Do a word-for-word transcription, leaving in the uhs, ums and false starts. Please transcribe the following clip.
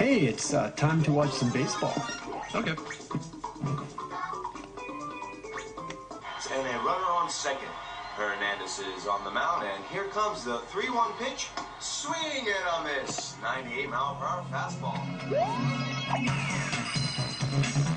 Hey, it's uh, time to watch some baseball. Okay. And a runner on second. Hernandez is on the mound, and here comes the three one pitch. Swing and a miss. ninety-eight mile per hour fastball.